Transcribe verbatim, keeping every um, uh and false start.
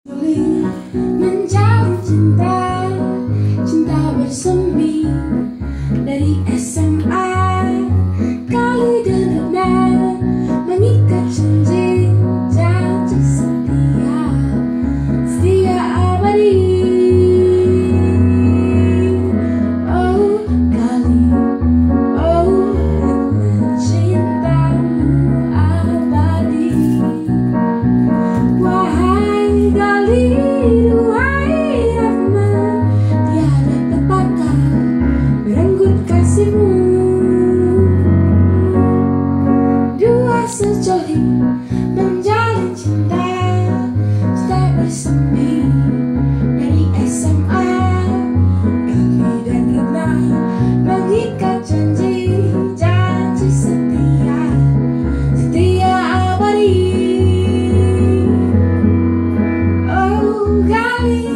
Menjalin cinta, cinta bersemi dari S M A. Kali dan Ratna mengikat janji, janji setia, setia abadi. Oh Kali, oh Ratna, cintamu abadi. Wahai Kali, wahai Ratna, tiada petaka merenggut kasihmu. Dua sejoli menjalin cinta, cinta bersemi dari S M A. Kali dan Ratna mengikat janji, janji setia, setia abadi. Oh Kali,